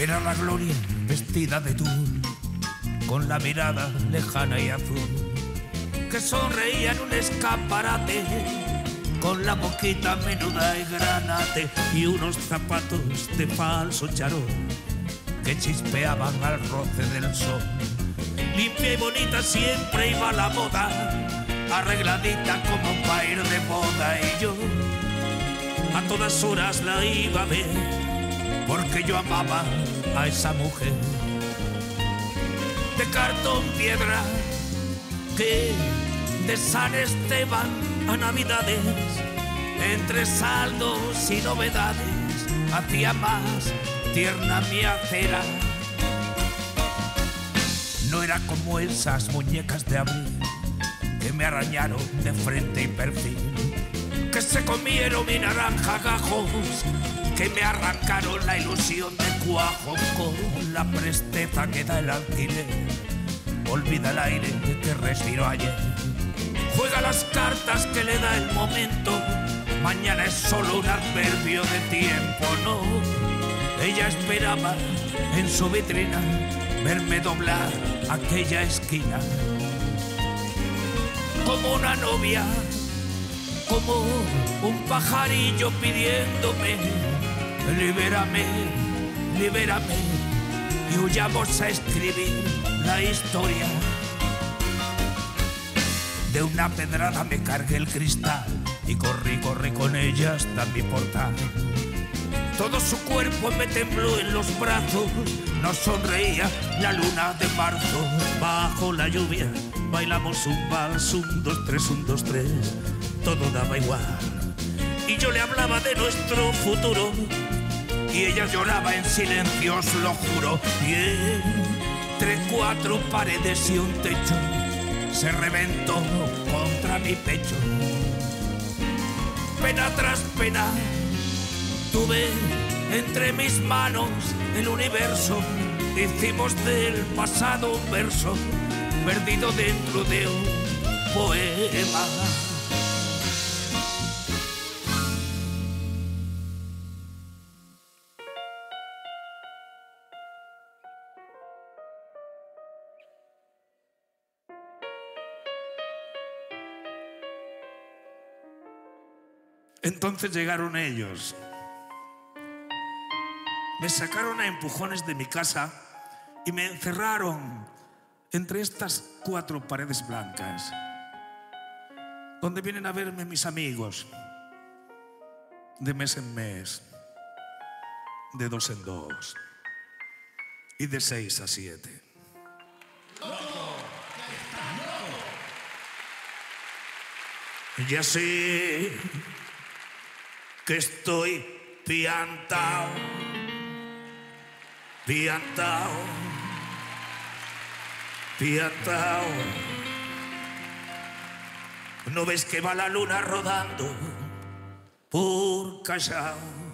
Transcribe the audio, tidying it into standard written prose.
Era la Gloria vestida de tul, con la mirada lejana y azul, que sonreía en un escaparate, con la boquita menuda y granate, y unos zapatos de falso charol que chispeaban al roce del sol. Limpia y bonita siempre iba a la moda, arregladita como para ir de boda, y yo a todas horas la iba a ver, porque yo amaba a esa mujer de cartón piedra que de San Esteban a Navidades, entre saldos y novedades, hacía más tierna mi acera. No era como esas muñecas de abril que me arañaron de frente y perfil, que se comieron mi naranja gajos, que me arrancaron la ilusión de cuajo. Con la presteza que da el alquiler, olvida el aire que respiró ayer, juega las cartas que le da el momento, mañana es solo un adverbio de tiempo. No, ella esperaba en su vitrina verme doblar aquella esquina, como una novia, como un pajarillo pidiéndome: libérame, libérame, y huyamos a escribir la historia. De una pedrada me cargué el cristal y corrí con ella hasta mi portal. Todo su cuerpo me tembló en los brazos, nos sonreía la luna de marzo. Bajo la lluvia bailamos un vals, 1, 2, 3, 1, 2, 3, todo daba igual. Y yo le hablaba de nuestro futuro y ella lloraba en silencio, os lo juro. Y entre 4 paredes y un techo se reventó contra mi pecho. Pena tras pena tuve entre mis manos el universo, hicimos del pasado un verso perdido dentro de un poema. Entonces llegaron ellos, me sacaron a empujones de mi casa y me encerraron entre estas 4 paredes blancas, donde vienen a verme mis amigos de mes en mes, de 2 en 2 y de 6 a 7. Ya sé que estoy piantao, piantao, piantao. ¿No ves que va la luna rodando por Callao?